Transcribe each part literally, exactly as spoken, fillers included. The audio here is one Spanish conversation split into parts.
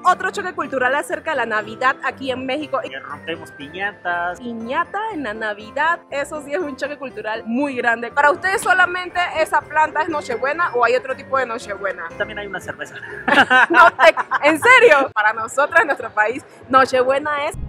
Otro choque cultural acerca de la Navidad aquí en México. Que rompemos piñatas. Piñata en la Navidad, eso sí es un choque cultural muy grande. ¿Para ustedes solamente esa planta es Nochebuena o hay otro tipo de Nochebuena? También hay una cerveza. No te... ¿En serio? Para nosotros en nuestro país, Nochebuena es...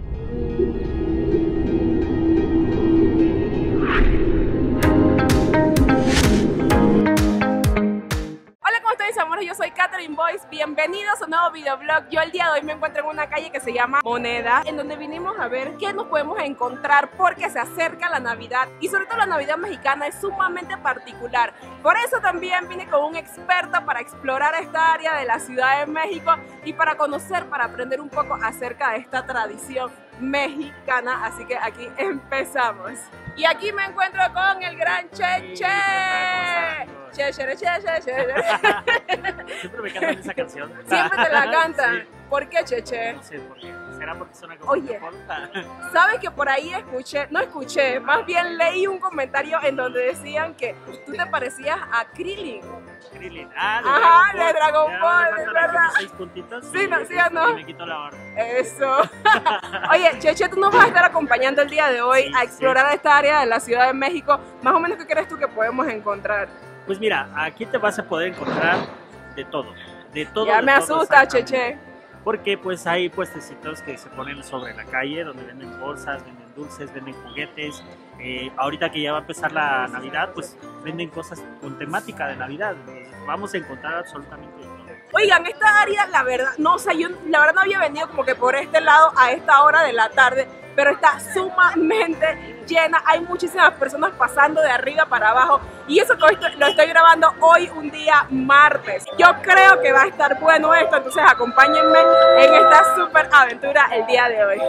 Amores, yo soy Catherine Boyce, bienvenidos a un nuevo videoblog. Yo el día de hoy me encuentro en una calle que se llama Moneda, en donde vinimos a ver qué nos podemos encontrar porque se acerca la Navidad y sobre todo la Navidad mexicana es sumamente particular. Por eso también vine con un experto para explorar esta área de la Ciudad de México y para conocer, para aprender un poco acerca de esta tradición mexicana, así que aquí empezamos. Y aquí me encuentro con el gran Cheche. Che, che, che, che, che. Siempre me cantan esa canción. Siempre te la cantan. Sí. ¿Por qué, Cheche? No sé por qué. ¿Será porque suena como Oye, ¿sabes que por ahí escuché? No escuché, más bien leí un comentario en donde decían que tú te parecías a Krillin. Krillin. Ah, de Ajá, Dragon Ball. de Dragon Ya Ball, me es faltan aquí verdad. mis seis puntitos. Sí, no, sí, y, no. y me quito la barba. Eso. Oye, Cheche, tú nos vas a estar acompañando el día de hoy Sí, a explorar sí. esta área de la Ciudad de México. Más o menos, ¿qué crees tú que podemos encontrar? Pues mira, aquí te vas a poder encontrar de todo. De todo. Ya de me todo, asusta, exactamente. Cheche. Porque pues hay puestecitos que se ponen sobre la calle donde venden bolsas, venden dulces, venden juguetes. Eh, ahorita que ya va a empezar la Navidad, pues venden cosas con temática de Navidad. Eh, vamos a encontrar absolutamente de todo. Oigan, esta área, la verdad, no, o sea, yo la verdad no había venido como que por este lado a esta hora de la tarde, pero está sumamente llena, hay muchísimas personas pasando de arriba para abajo y eso que hoy lo estoy grabando hoy un día martes. Yo creo que va a estar bueno esto, entonces acompáñenme en esta super aventura el día de hoy.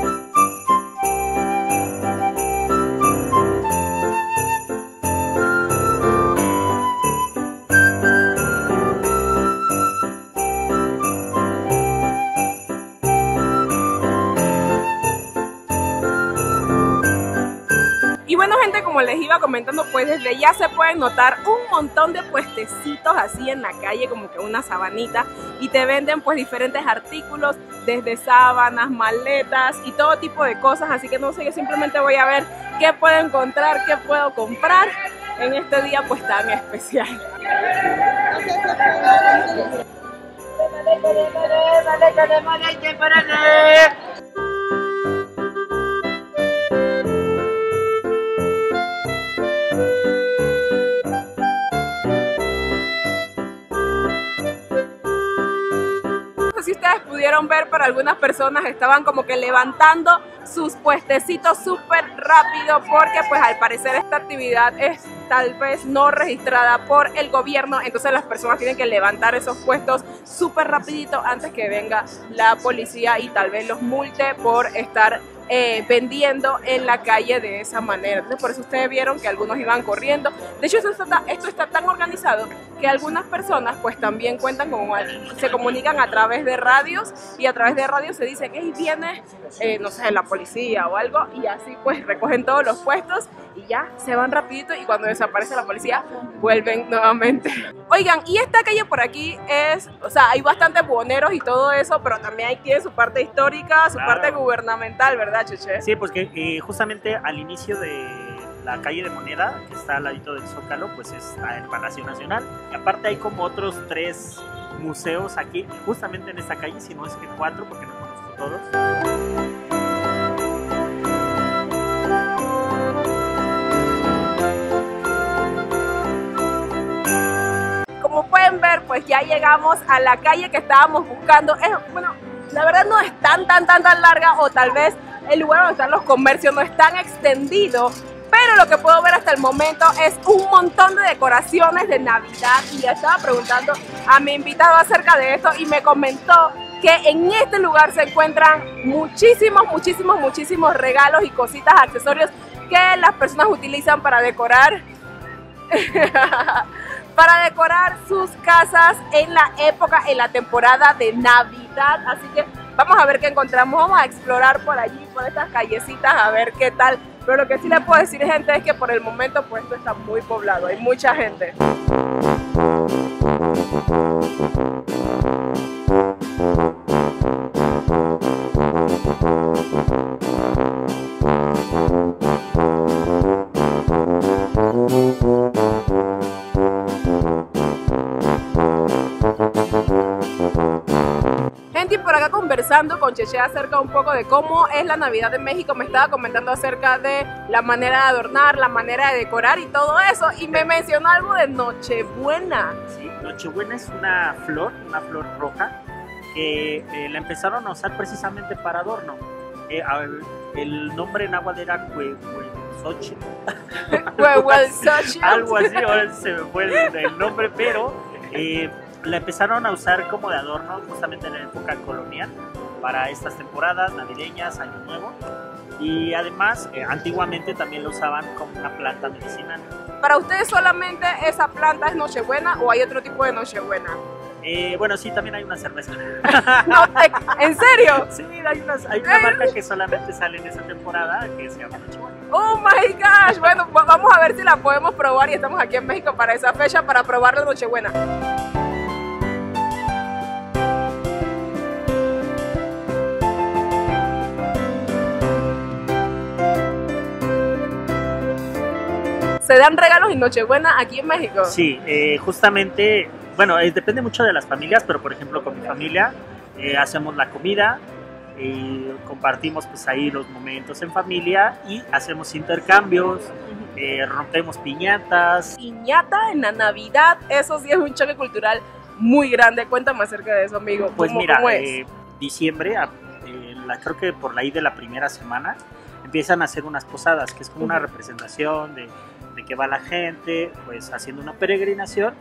Y bueno, gente, como les iba comentando, pues desde ya se pueden notar un montón de puestecitos así en la calle, como que una sabanita, y te venden pues diferentes artículos, desde sábanas, maletas y todo tipo de cosas, así que no sé, yo simplemente voy a ver qué puedo encontrar, qué puedo comprar en este día pues tan especial. Si ustedes pudieron ver, pero algunas personas estaban como que levantando sus puestecitos súper rápido porque pues al parecer esta actividad es tal vez no registrada por el gobierno, entonces las personas tienen que levantar esos puestos súper rapidito antes que venga la policía y tal vez los multe por estar Eh, vendiendo en la calle de esa manera. Entonces por eso ustedes vieron que algunos iban corriendo. De hecho esto está, esto está tan organizado que algunas personas pues también cuentan como se comunican a través de radios y a través de radios se dicen, hey, viene eh, no sé, la policía o algo, y así pues recogen todos los puestos y ya se van rapidito y cuando desaparece la policía vuelven nuevamente. Oigan, y esta calle por aquí es, o sea, hay bastantes buhoneros y todo eso, pero también ahí tiene su parte histórica, su Claro. parte gubernamental, ¿verdad, Cheche? Sí, pues que eh, justamente al inicio de la calle de Moneda, que está al ladito del Zócalo, pues está el Palacio Nacional. Y aparte hay como otros tres museos aquí, justamente en esta calle, si no es que cuatro, porque no conozco todos. Como pueden ver, pues ya llegamos a la calle que estábamos buscando. Es, bueno, la verdad no es tan, tan, tan, tan larga, o tal vez el lugar donde están los comercios no es tan extendido, pero lo que puedo ver hasta el momento es un montón de decoraciones de Navidad y ya estaba preguntando a mi invitado acerca de esto y me comentó que en este lugar se encuentran muchísimos, muchísimos, muchísimos regalos y cositas, accesorios que las personas utilizan para decorar para decorar sus casas en la época, en la temporada de Navidad. Así que vamos a ver qué encontramos, vamos a explorar por allí, por estas callecitas, a ver qué tal. Pero lo que sí les puedo decir, gente, es que por el momento pues esto está muy poblado, hay mucha gente. Menti por acá conversando con Cheche acerca un poco de cómo es la Navidad de México. Me estaba comentando acerca de la manera de adornar, la manera de decorar y todo eso. Y me mencionó algo de Nochebuena. Sí, Nochebuena es una flor, una flor roja, que eh, la empezaron a usar precisamente para adorno. Eh, el nombre en náhuatl era Huehuetzóchitl. Huehuetzóchitl. Algo así, ahora se me fue el, el nombre, pero eh, la empezaron a usar como de adorno justamente en la época colonial para estas temporadas navideñas, Año Nuevo. Y además, eh, antiguamente también lo usaban como una planta medicinal. ¿Para ustedes solamente esa planta es Nochebuena o hay otro tipo de Nochebuena? Eh, bueno, sí, también hay una cerveza. No, te, ¿en serio? Sí, hay, unas, hay una marca que solamente sale en esa temporada que se llama Nochebuena. Oh my gosh, bueno, vamos a ver si la podemos probar y estamos aquí en México para esa fecha para probar la Nochebuena. ¿Se dan regalos en Nochebuena aquí en México? Sí, eh, justamente, bueno, eh, depende mucho de las familias, pero por ejemplo con mi familia eh, hacemos la comida, y compartimos pues ahí los momentos en familia y hacemos intercambios, eh, rompemos piñatas. Piñata en la Navidad, eso sí es un choque cultural muy grande. Cuéntame acerca de eso, amigo. Pues ¿Cómo, mira, cómo es? Eh, diciembre, eh, la, creo que por ahí de la primera semana, empiezan a hacer unas posadas, que es como una representación de, de que va la gente, pues haciendo una peregrinación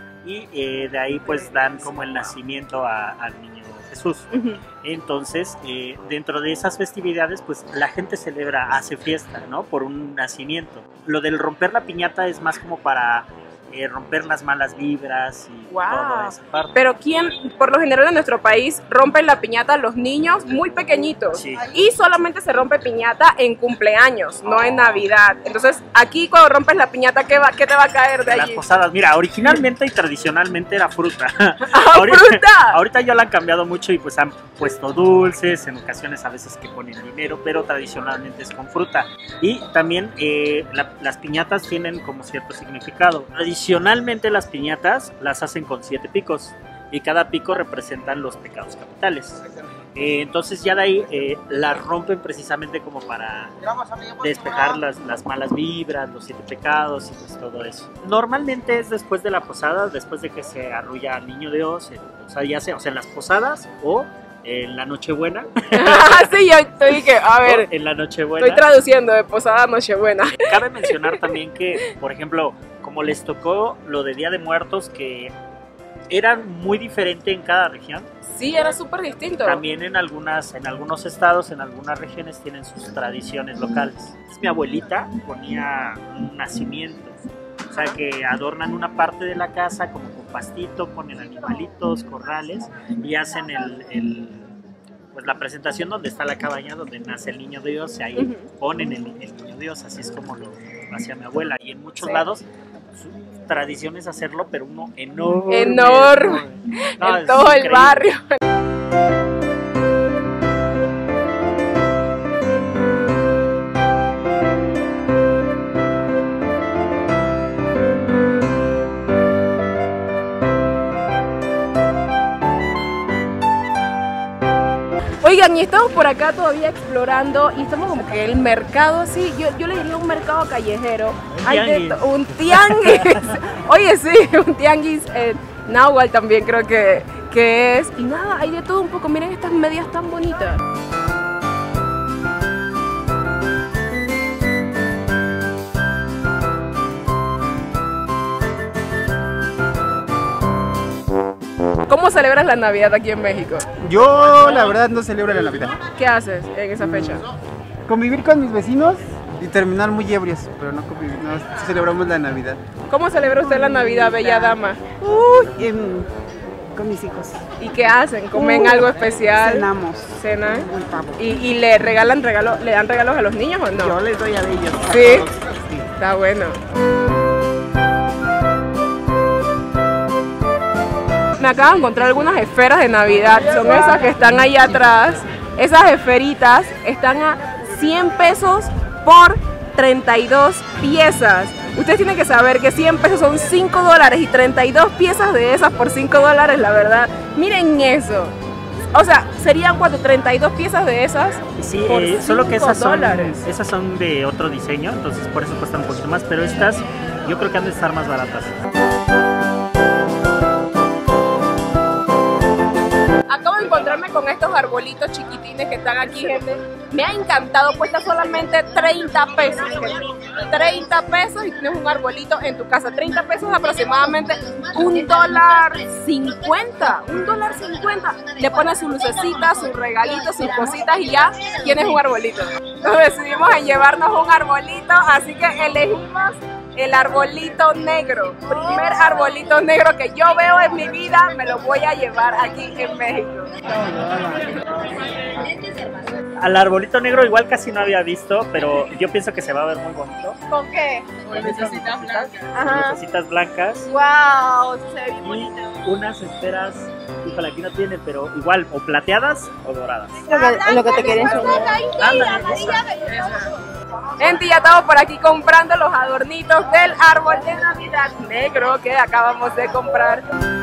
y eh, de ahí pues dan como el nacimiento a, al niño Jesús. Uh-huh. Entonces, eh, dentro de esas festividades, pues la gente celebra, hace fiesta, ¿no? Por un nacimiento. Lo del romper la piñata es más como para eh, romper las malas vibras y wow. toda esa parte. Pero ¿quién, por lo general en nuestro país, rompen la piñata los niños muy pequeñitos? Sí. Y solamente se rompe piñata en cumpleaños, no oh. en Navidad. Entonces, aquí cuando rompes la piñata, ¿qué, va, qué te va a caer de allí? Las posadas, mira, originalmente y tradicionalmente era fruta. ¿Ah, ahorita, fruta? Ahorita ya la han cambiado mucho y pues han puesto dulces, en ocasiones a veces que ponen dinero, pero tradicionalmente es con fruta. Y también eh, la, las piñatas tienen como cierto significado. Tradicionalmente las piñatas las hacen con siete picos y cada pico representan los pecados capitales. Eh, entonces ya de ahí eh, las rompen precisamente como para despejar las, las malas vibras, los siete pecados y pues todo eso. Normalmente es después de la posada, después de que se arrulla al niño Dios, eh, o sea, ya sea, o sea, en las posadas o en la Nochebuena. Ah, sí, yo estoy que, a ver, en la Nochebuena. Estoy traduciendo de posada a Nochebuena. Cabe mencionar también que, por ejemplo, como les tocó lo de Día de Muertos, que eran muy diferente en cada región. Sí, era súper distinto. También en algunas, en algunos estados, en algunas regiones tienen sus tradiciones locales. Entonces, mi abuelita ponía un nacimiento, o sea que adornan una parte de la casa como con pastito, ponen animalitos, corrales y hacen el, el pues la presentación donde está la cabaña donde nace el niño Dios y ahí uh-huh. ponen el, el niño Dios, así es como lo hacía mi abuela. Y en muchos sí. lados su tradición es hacerlo, pero uno enorme. Enorme, no, en todo increíble. El barrio. Oigan, y estamos por acá todavía explorando y estamos como que el mercado así, yo, yo le diría un mercado callejero. Un Hay tianguis. De un tianguis. Oye, sí, un tianguis en náhuatl también creo que, que es. Y nada, hay de todo un poco. Miren estas medias tan bonitas. ¿Cómo celebras la Navidad aquí en México? Yo la verdad no celebro la Navidad. ¿Qué haces en esa fecha? Convivir con mis vecinos y terminar muy ebrios, pero no convivir, no celebramos la Navidad. ¿Cómo celebra usted la Navidad, bella dama? Uy, en, con mis hijos. ¿Y qué hacen? ¿Comen uh, algo especial? Cenamos. ¿Cenan? Un pavo. ¿Y, ¿Y le regalan regalos, le dan regalos a los niños o no? Yo les doy a ellos. A ¿Sí? todos. Sí. Está bueno. Me acabo de encontrar algunas esferas de Navidad, son esas que están ahí atrás. Esas esferitas están a cien pesos por treinta y dos piezas. Ustedes tienen que saber que cien pesos son cinco dólares y treinta y dos piezas de esas por cinco dólares, la verdad. Miren eso. O sea, serían cuánto, treinta y dos piezas de esas. Sí, por eh, solo que esas son, dólares. esas son de otro diseño, entonces por eso cuestan un poquito más, pero estas yo creo que han de estar más baratas. Acabo de encontrarme con estos arbolitos chiquitines que están aquí, gente. Me ha encantado, cuesta solamente treinta pesos, gente. treinta pesos y tienes un arbolito en tu casa. treinta pesos aproximadamente un dólar cincuenta. Un dólar cincuenta. Le pones su lucecita, sus regalitos, sus cositas y ya tienes un arbolito. Nos decidimos en llevarnos un arbolito, así que elegimos el arbolito negro. Primer arbolito negro que yo veo en mi vida, me lo voy a llevar aquí en México. Al arbolito negro igual casi no había visto, pero yo pienso que se va a ver muy bonito. ¿Con qué? Con lucecitas blancas. Ajá. Lucecitas blancas. Wow, se ve Y bonito. unas esferas, híjole, aquí no tiene, pero igual, o plateadas o doradas. Lo que, lo que te quería enseñar. Ándale, esa. Gente, ya estamos por aquí comprando los adornitos del árbol de Navidad negro que acabamos de comprar.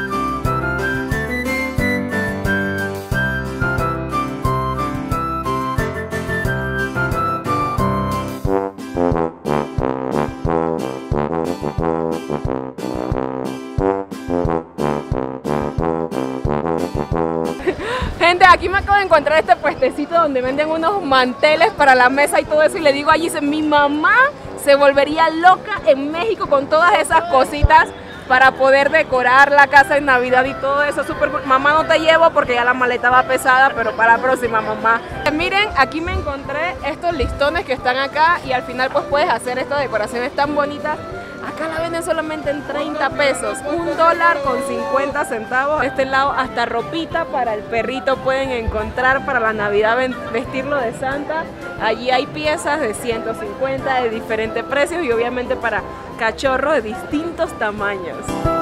Gente, aquí me acabo de encontrar este puestecito donde venden unos manteles para la mesa y todo eso, y le digo allí, dice, mi mamá se volvería loca en México con todas esas cositas para poder decorar la casa en Navidad y todo eso. Súper cool. Mamá, no te llevo porque ya la maleta va pesada, pero para la próxima, mamá. Miren, aquí me encontré estos listones que están acá y al final pues puedes hacer estas decoraciones tan bonitas. Acá la venden solamente en treinta pesos, un dólar con cincuenta centavos. Este lado hasta ropita para el perrito pueden encontrar para la Navidad, vestirlo de Santa. Allí hay piezas de ciento cincuenta de diferentes precios y obviamente para cachorros de distintos tamaños.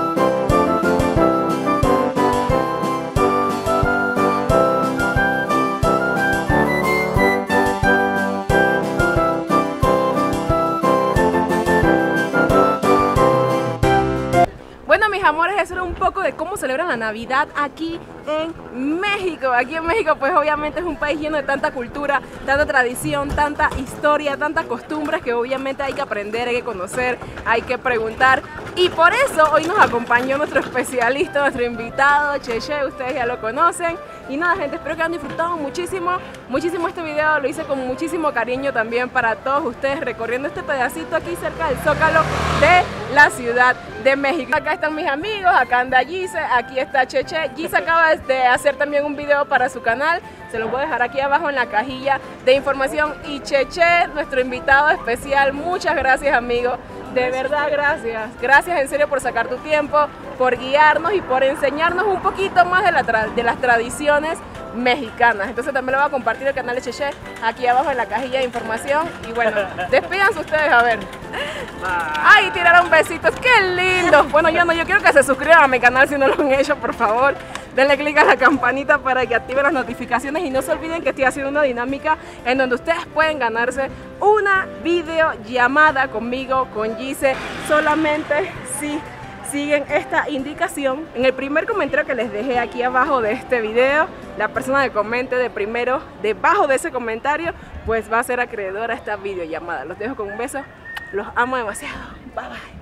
Bueno, mis amores, eso era un poco de cómo celebran la Navidad aquí en México. Aquí en México pues obviamente es un país lleno de tanta cultura, tanta tradición, tanta historia, tantas costumbres que obviamente hay que aprender, hay que conocer, hay que preguntar. Y por eso hoy nos acompañó nuestro especialista, nuestro invitado, Cheche, ustedes ya lo conocen. Y nada, gente, espero que hayan disfrutado muchísimo, muchísimo este video. Lo hice con muchísimo cariño también para todos ustedes, recorriendo este pedacito aquí cerca del Zócalo de la Ciudad de México. Acá están mis amigos, acá anda Gise, aquí está Cheche. Gise acaba de hacer también un video para su canal, se los voy a dejar aquí abajo en la cajilla de información. Y Cheche, nuestro invitado especial, muchas gracias, amigo. De verdad, gracias. Gracias en serio por sacar tu tiempo, por guiarnos y por enseñarnos un poquito más de, la tra de las tradiciones mexicanas. Entonces también lo voy a compartir el canal de Cheche aquí abajo en la cajilla de información. Y bueno, despídanse ustedes, a ver. Ay, tiraron besitos, qué lindo. Bueno, yo no, yo quiero que se suscriban a mi canal si no lo han hecho, por favor. Denle click a la campanita para que activen las notificaciones y no se olviden que estoy haciendo una dinámica en donde ustedes pueden ganarse una videollamada conmigo, con Gise, solamente si siguen esta indicación. En el primer comentario que les dejé aquí abajo de este video, la persona que comente de primero debajo de ese comentario pues va a ser acreedora a esta videollamada. Los dejo con un beso, los amo demasiado, bye bye.